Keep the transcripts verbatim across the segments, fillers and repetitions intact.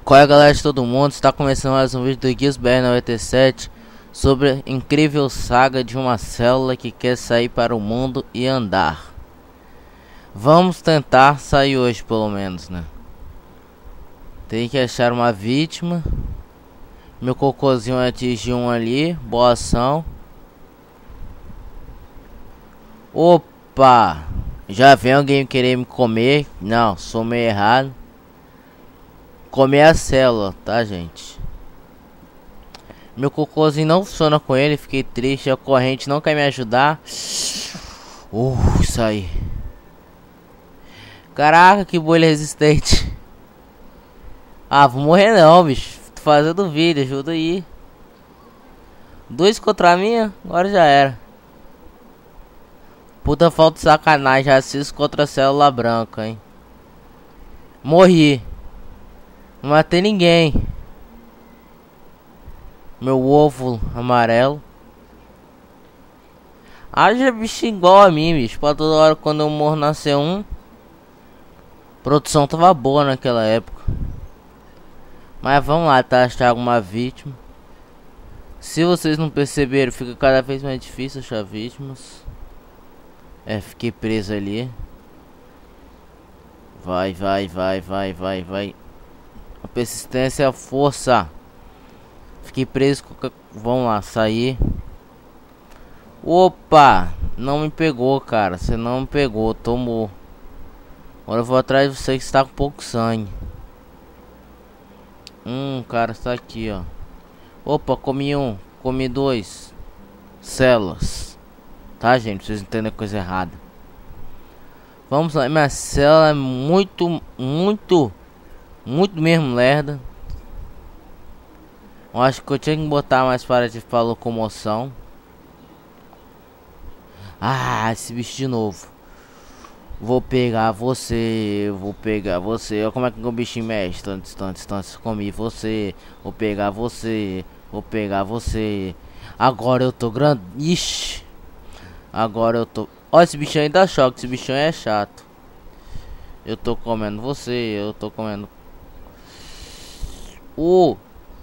Qual é a galera de todo mundo? Está começando mais um vídeo do Guias B R noventa e sete sobre a incrível saga de uma célula que quer sair para o mundo e andar. Vamos tentar sair hoje, pelo menos, né? Tem que achar uma vítima. Meu cocôzinho atingiu um ali. Boa ação. Opa! Já vem alguém querer me comer? Não, sou meio errado. Comer a célula, tá, gente? Meu cocôzinho não funciona com ele. Fiquei triste. A corrente não quer me ajudar. Uh, saí. Caraca, que bolha resistente. Ah, vou morrer não, bicho. Tô fazendo vídeo, ajuda aí. Dois contra mim, agora já era. Puta falta de sacanagem. Assisto contra a célula branca, hein. Morri. Não matei ninguém. Meu ovo amarelo. Haja bicho igual a mim, bicho. Pra toda hora quando eu morro nascer um. A produção tava boa naquela época. Mas vamos lá, tá? Achar alguma vítima. Se vocês não perceberam, fica cada vez mais difícil achar vítimas. É, fiquei preso ali. Vai, vai, vai, vai, vai, vai. A persistência é a força. Fiquei preso. Vamos lá, sair. Opa! Não me pegou, cara. Você não me pegou, tomou. Agora eu vou atrás de você que está com pouco sangue. Hum, cara, está aqui, ó. Opa, comi um. Comi dois. Células. Tá, gente? Vocês entendem a coisa errada. Vamos lá. Minha célula é muito, muito... Muito mesmo lerda. Eu acho que eu tinha que botar mais parativo para locomoção. Ah, esse bicho de novo. Vou pegar você. Vou pegar você. Olha como é que o bichinho mexe. Tanto, tanto, tanto. Comi você. Vou pegar você. Vou pegar você. Agora eu tô grande. Ixi. Agora eu tô. Olha, esse bichão aí dá choque. Esse bichão é chato. Eu tô comendo você. Eu tô comendo. Uh.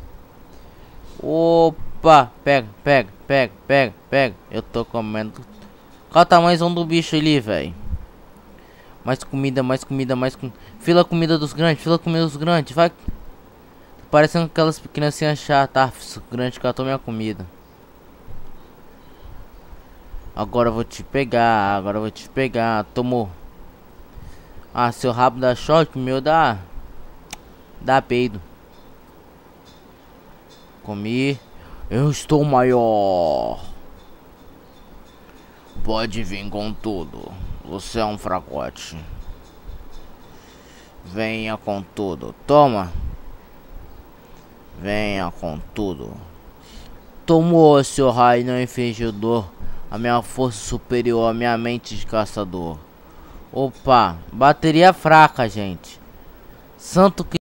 Opa, pega, pega, pega, pega, pega. Eu tô comendo. Qual o tamanho do bicho ali, velho? Mais comida, mais comida, mais com... Fila comida dos grandes, fila comida dos grandes. Vai. Tá parecendo aquelas pequenas assim chatas. Ah, grande catou minha comida. Agora eu vou te pegar, agora eu vou te pegar. Tomou. Ah, seu rabo dá choque, meu dá. Dá peido. Comi. Eu estou maior. Pode vir com tudo. Você é um fracote. Venha com tudo. Toma. Venha com tudo. Tomou, seu raio não infligiu dor. A minha força superior à minha mente de caçador. Opa. Bateria fraca, gente. Santo que